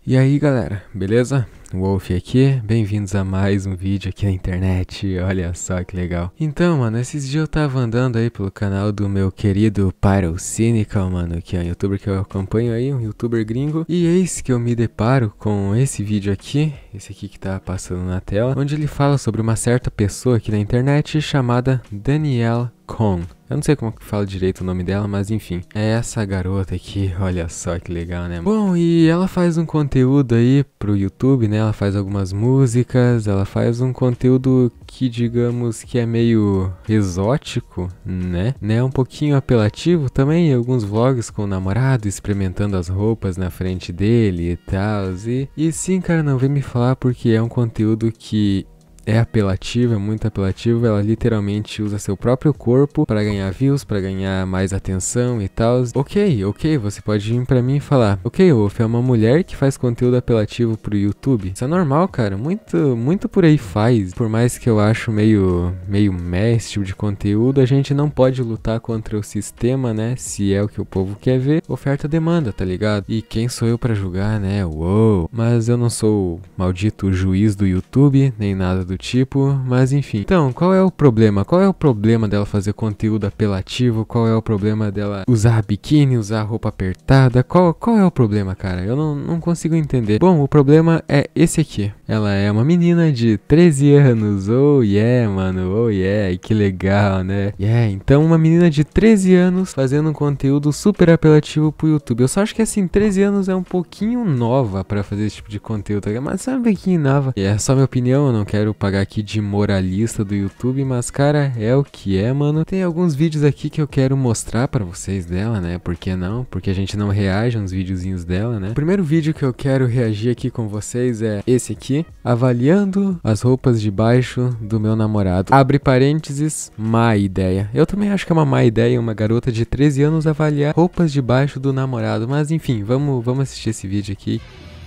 E aí galera, beleza? Wolf aqui, bem-vindos a mais um vídeo aqui na internet, olha só que legal. Então, mano, esses dias eu tava andando aí pelo canal do meu querido Pyrocynical, mano, que é um youtuber que eu acompanho aí, um youtuber gringo. E eis que eu me deparo com esse vídeo aqui, esse aqui que tá passando na tela, onde ele fala sobre uma certa pessoa aqui na internet chamada Danielle Cohn. Eu não sei como que fala direito o nome dela, mas enfim, é essa garota aqui, olha só que legal, né? Bom, e ela faz um conteúdo aí pro YouTube, né? Ela faz algumas músicas, ela faz um conteúdo que digamos que é meio exótico, né? Um pouquinho apelativo também, alguns vlogs com o namorado experimentando as roupas na frente dele e tal. E sim, cara, não vem me falar porque é um conteúdo que é apelativo, é muito apelativo. Ela literalmente usa seu próprio corpo para ganhar views, para ganhar mais atenção e tal. Ok, você pode vir pra mim e falar: ok, Wolf, é uma mulher que faz conteúdo apelativo pro YouTube. Isso é normal, cara, muito por aí faz. Por mais que eu acho meio meh esse tipo de conteúdo, a gente não pode lutar contra o sistema, né? Se é o que o povo quer ver, oferta-demanda, tá ligado? E quem sou eu pra julgar, né? Uou! Mas eu não sou o maldito juiz do YouTube, nem nada do tipo, mas enfim. Então, qual é o problema? Qual é o problema dela fazer conteúdo apelativo? Qual é o problema dela usar biquíni, usar roupa apertada? Qual é o problema, cara? Eu não consigo entender. Bom, o problema é esse aqui. Ela é uma menina de 13 anos. Oh yeah, mano. Oh yeah. Que legal, né? Yeah, então uma menina de 13 anos fazendo um conteúdo super apelativo pro YouTube. Eu só acho que assim, 13 anos é um pouquinho nova pra fazer esse tipo de conteúdo, tá ligado? Mas sabe um pouquinho nova. E é só minha opinião, eu não quero pagar aqui de moralista do YouTube, mas cara, é o que é, mano. Tem alguns vídeos aqui que eu quero mostrar pra vocês dela, né? Por que não? Porque a gente não reage a uns videozinhos dela, né? O primeiro vídeo que eu quero reagir aqui com vocês é esse aqui, avaliando as roupas de baixo do meu namorado. Abre parênteses, má ideia. Eu também acho que é uma má ideia uma garota de 13 anos avaliar roupas de baixo do namorado, mas enfim, vamos assistir esse vídeo aqui.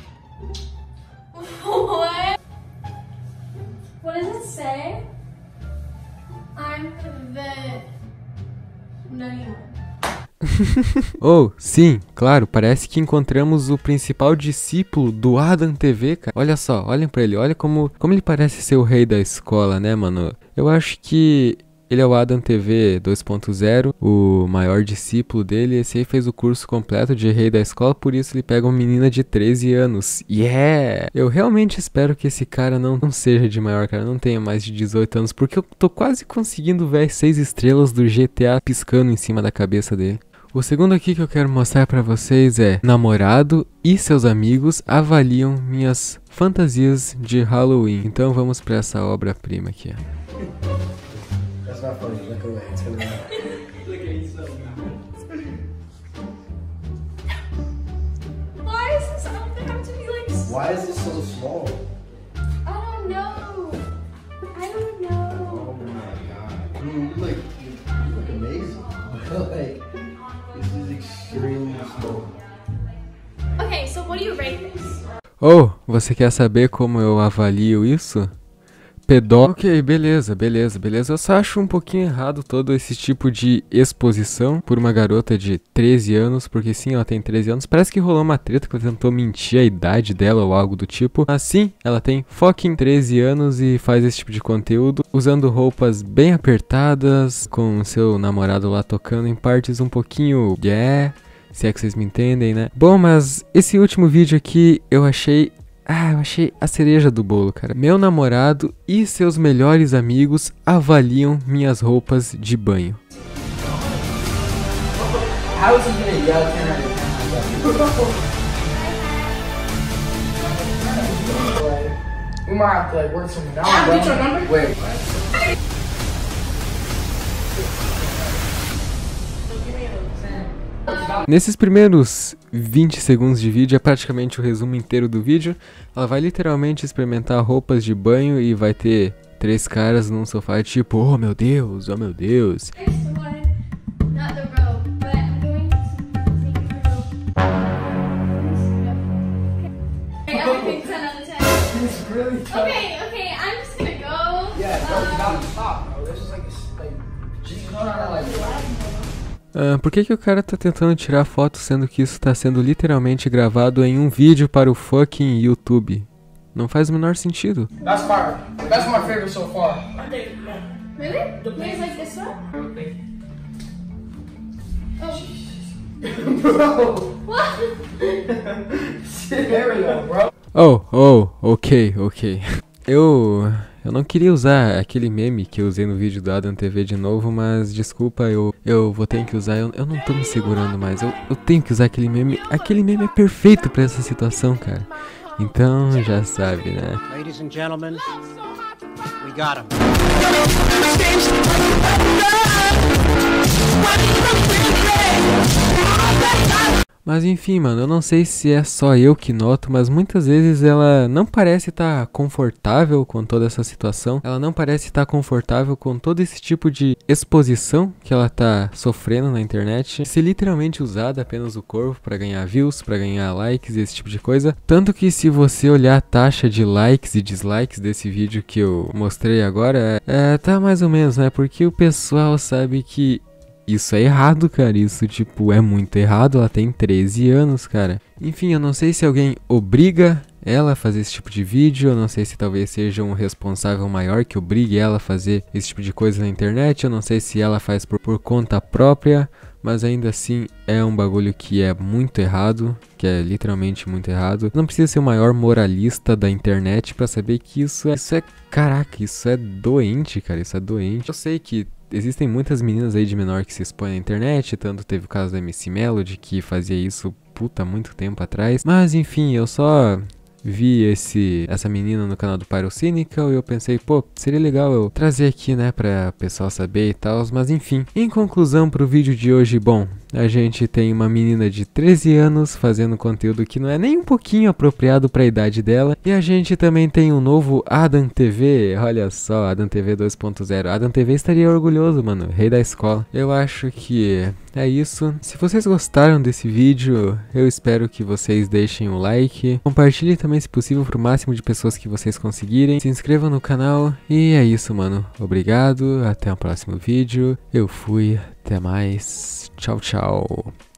What does it say? I'm the 91. Oh, sim, claro, parece que encontramos o principal discípulo do Adam TV, cara. Olha só, olhem pra ele, olha como ele parece ser o rei da escola, né, mano? Eu acho que ele é o Adam TV 2.0, o maior discípulo dele. Esse aí fez o curso completo de rei da escola, por isso ele pega uma menina de 13 anos. Yeah! Eu realmente espero que esse cara não seja de maior, cara, não tenha mais de 18 anos, porque eu tô quase conseguindo ver as 6 estrelas do GTA piscando em cima da cabeça dele. O segundo aqui que eu quero mostrar pra vocês é: namorado e seus amigos avaliam minhas fantasias de Halloween. Então vamos pra essa obra-prima aqui. That's not funny. Look away. It's gonna Look at you so Why is this outfit have to be like Why is this so small? I don't know. Oh my god. Dude, you look amazing. Like, this is extremely small. Okay, so what do you rate this? Oh, você quer saber como eu avalio isso? Ok, beleza. Eu só acho um pouquinho errado todo esse tipo de exposição por uma garota de 13 anos, porque sim, ela tem 13 anos. Parece que rolou uma treta que ela tentou mentir a idade dela ou algo do tipo. Assim, ela tem fucking 13 anos e faz esse tipo de conteúdo, usando roupas bem apertadas, com seu namorado lá tocando em partes um pouquinho, se é que vocês me entendem, né? Bom, mas esse último vídeo aqui eu achei a cereja do bolo, cara. Meu namorado e seus melhores amigos avaliam minhas roupas de banho. How is he gonna yell 10 out of 10? We might have to like work something out. I'll get your number. Wait. Nesses primeiros 20 segundos de vídeo, é praticamente o resumo inteiro do vídeo. Ela vai literalmente experimentar roupas de banho e vai ter 3 caras num sofá tipo, oh meu Deus. There's the one, not the robe, but I'm going to take the robe. Okay, everything 10 out of 10. It's really tough. Okay, I'm just gonna go. Yeah, bro, you gotta stop, bro. This is like, she's trying to like. Por que que o cara tá tentando tirar foto sendo que isso tá sendo literalmente gravado em um vídeo para o fucking YouTube? Não faz o menor sentido. That's my favorite so far. Really? You guys like this one? Oh. Bro, What? there we go, bro. Ok. Eu não queria usar aquele meme que eu usei no vídeo do Adam TV de novo, mas desculpa, eu vou ter que usar, eu não tô me segurando mais, eu tenho que usar aquele meme é perfeito pra essa situação, cara. Então, já sabe, né? Ladies and gentlemen, we got him. Mas enfim, mano, eu não sei se é só eu que noto, mas muitas vezes ela não parece estar confortável com toda essa situação. Ela não parece estar confortável com todo esse tipo de exposição que ela tá sofrendo na internet. Ser literalmente usada apenas o corpo pra ganhar views, pra ganhar likes e esse tipo de coisa. Tanto que se você olhar a taxa de likes e dislikes desse vídeo que eu mostrei agora, tá mais ou menos, né? Porque o pessoal sabe que isso é errado, cara, isso, tipo, é muito errado, ela tem 13 anos, cara. Enfim, eu não sei se alguém obriga ela a fazer esse tipo de vídeo, eu não sei se talvez seja um responsável maior que obrigue ela a fazer esse tipo de coisa na internet, eu não sei se ela faz por conta própria, mas ainda assim é um bagulho que é muito errado, que é literalmente muito errado. Não precisa ser o maior moralista da internet pra saber que isso é, caraca, isso é doente, cara, isso é doente. Eu sei que existem muitas meninas aí de menor que se expõem na internet, tanto teve o caso da MC Melody, que fazia isso, puta, muito tempo atrás. Mas enfim, eu só vi essa menina no canal do Pyrocynical e eu pensei, pô, seria legal eu trazer aqui, né, pra pessoal saber e tal. Mas enfim, em conclusão pro vídeo de hoje, bom, a gente tem uma menina de 13 anos fazendo conteúdo que não é nem um pouquinho apropriado para a idade dela. E a gente também tem um novo Adam TV, olha só, Adam TV 2.0. Adam TV estaria orgulhoso, mano, rei da escola. Eu acho que é isso. Se vocês gostaram desse vídeo, eu espero que vocês deixem um like. Compartilhem também, se possível, pro máximo de pessoas que vocês conseguirem. Se inscrevam no canal. E é isso, mano. Obrigado, até o próximo vídeo. Eu fui, até mais. Tchau, tchau.